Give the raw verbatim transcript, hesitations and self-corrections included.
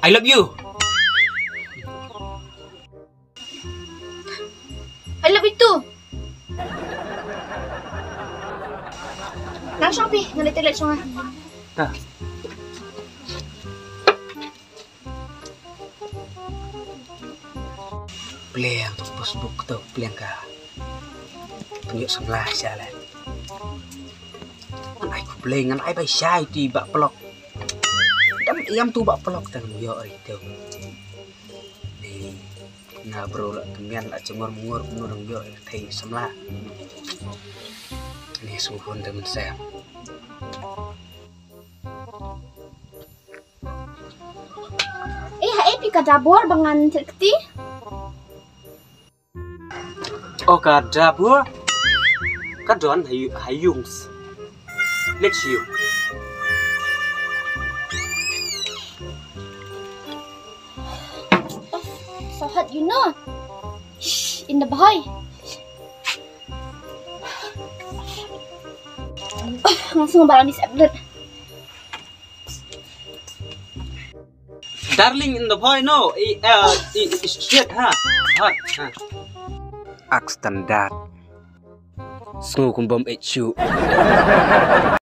I love you. I love you too. Langsung pi, nalitilit siya nga. Nah. Beliang Facebook tuh, beliang ka. Tunjuk sebelah jalan. Ai ku beliang ai bai sai di bak pelok. Dam iam tu bak pelok tang yo itu. Di ngobrol kemian lah cengur-mengur menurung yo thei sebelah. Ini suhun teman saya. Eh, hai pi ka dapur bangan sekti. Oh ka dapur. Ka don hay hayungs. Let's you. So hot, you know. Shh, in the boy. Langsung barang di upload. Darling in the boy no. I uh shit ha. Ha. Ha. Ak standard. Sungguh kumbom H U.